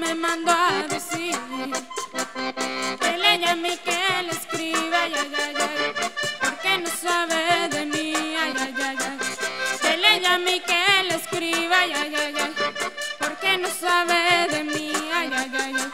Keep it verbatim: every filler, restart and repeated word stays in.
me mandó a decir que le llame y que le escriba, ay, ay, ay, ay, porque no sabe de mí, ay, ay, ay, ay, que le llame y que le escriba, ay, ay, ay, ay, porque no sabe de mí, ay, ay, ay, ay.